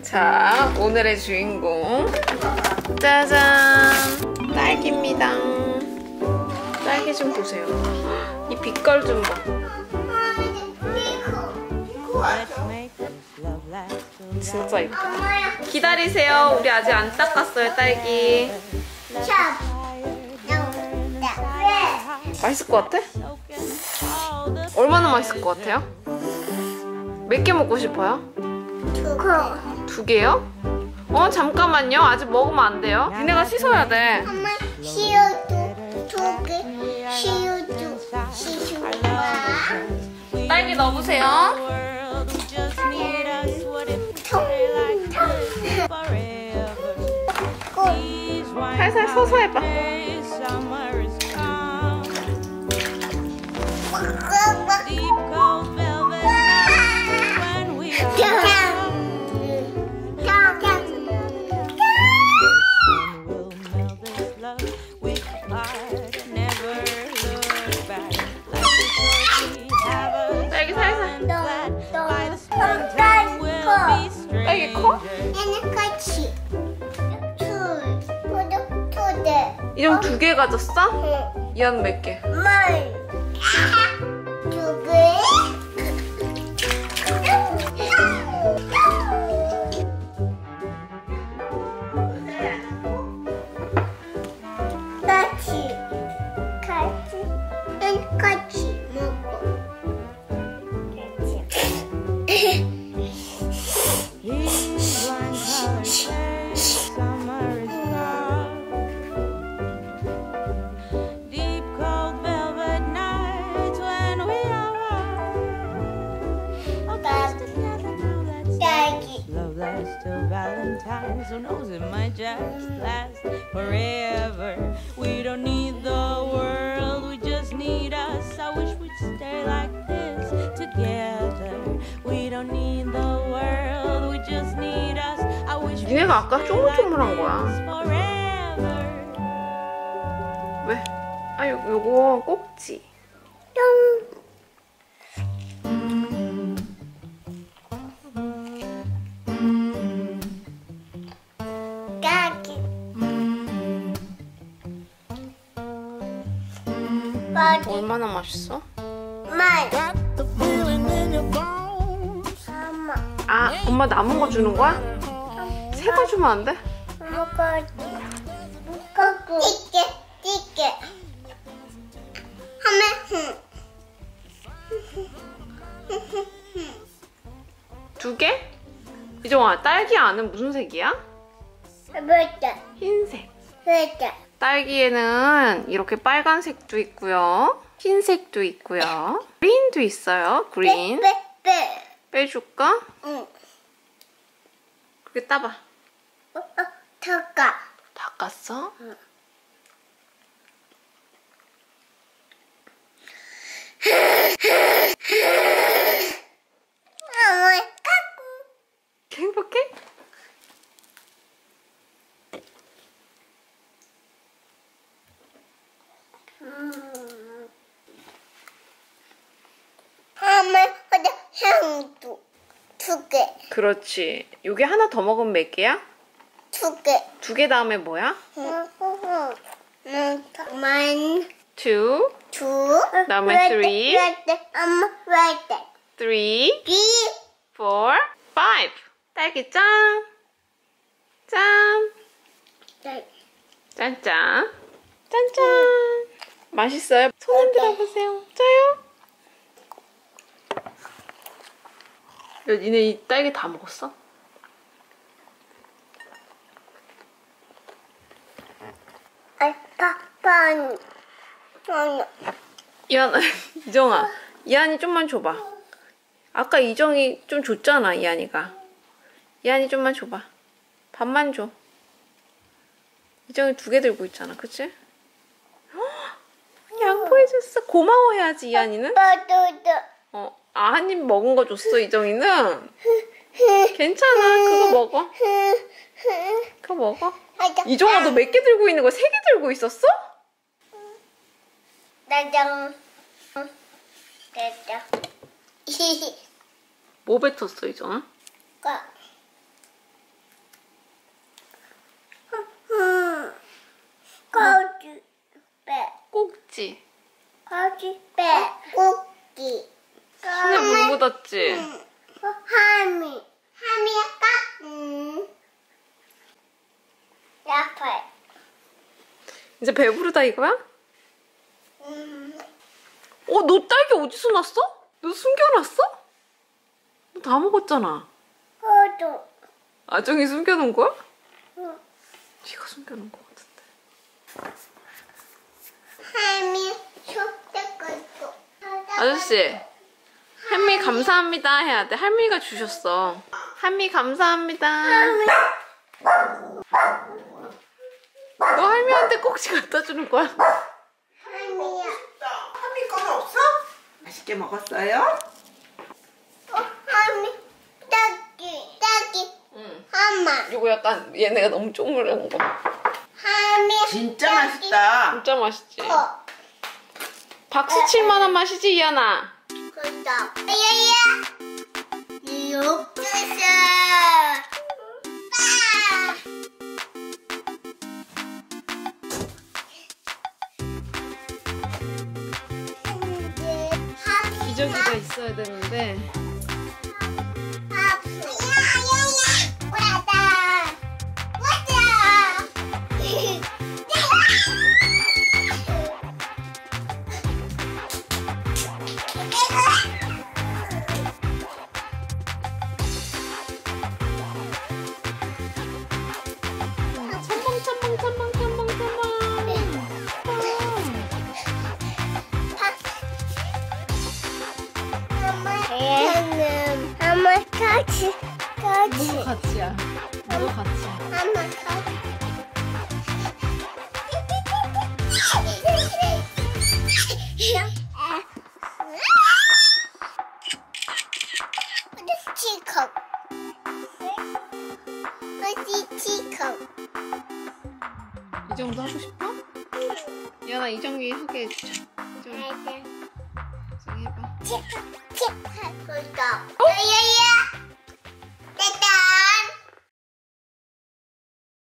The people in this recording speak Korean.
자, 오늘의 주인공 짜잔! 딸기입니다. 딸기 좀 보세요. 이 빛깔 좀 봐. 진짜 예뻐. 기다리세요. 우리 아직 안 닦았어요, 딸기. 맛있을 것 같아? 얼마나 맛있을 것 같아요? 몇 개 먹고 싶어요? 두 개요? 잠깐만요. 아직 먹으면 안 돼요. 니네가 씻어야 돼. 엄마, 씌워줘. 두 개. 씌워줘. 딸기 넣어보세요. 살살 서서 해봐. 딸기 살살. 딸기 커? 얘는 같이. 두 개. 이정 두 개 가졌어? 응. 이한 몇 개? 두 개. 같이 먹어. Who knows, it might just last forever. We don't need the world, we just need us. I wish we'd stay like this together. We don't need the world, we just need us. I wish we'd 니네가 아까 쪼물쪼물한 거야. forever. 왜? 요거 꼭지. 얼마나 맛있어? 엄마 남은 거 주는 거야? 새 거 주면 안 돼? 띠게. 하면 두 개? 이정아, 딸기 안은 무슨 색이야? 흰색. 딸기에는 이렇게 빨간색도 있고요. 흰색도 있고요. 그린도 있어요. 그린. 빼줄까? 응. 그렇게 따봐. 닦아. 닦았어? 응. 행복해? 향도 두 개. 그렇지. 요게 하나 더 먹으면 몇 개야? 두 개. 두 개 다음에 뭐야? two. 다음에 three. 엄마, right there. three, four, five. 딸기 짠. 짠. 짠짠. 짠짠. 맛있어요? 손 흔들어 보세요. 짜요? 야, 니네 이 딸기 다 먹었어? 이정아, 이한이 좀만 줘봐. 아까 이정이 좀 줬잖아, 이한이가. 이한이 좀만 줘봐. 반만 줘. 이정이 두 개 들고 있잖아, 그치? 양보해줬어. 고마워해야지, 이한이는. 한 입 먹은 거 줬어, 이정이는. 괜찮아, 그거 먹어. 그거 먹어. 이정아, 너 몇 개 들고 있는 거? 3개 들고 있었어? 나장 됐다. 뭐 뱉었어, 이정아? 묻었지? 하미 할까? 야파. 이제 배부르다 이거야? 너 딸기 어디서 났어? 너 숨겨놨어? 너 다 먹었잖아. 호두. 아정이 숨겨놓은 거야? 응. 네가 숨겨놓은 거 같은데. 할미 속대고 있고. 아저씨, 할미 감사합니다 해야 돼. 할미가 주셨어. 할미 감사합니다. 너 할미한테 꼭지 갖다 주는 거야? 할미야. 할미 건 없어? 맛있게 먹었어요? 할미 딸기. 응. 엄마. 이거 약간 얘네가 너무 쪼물한 거. 할미. 진짜 맛있다. 진짜 맛있지? 어. 박수 칠 만한 맛이지, 이하나? 그다. 야야. 이렇게 기저귀가 있어야 되는데. 엄마 같이. 누구 같이야? 누구 같이야? 엄마 같이. 치컵. 치컵. 이 정도 하고 싶어? 이하나 이정이 하게 해주자. 이정이 해봐. 치컵. 치컵. 야야야.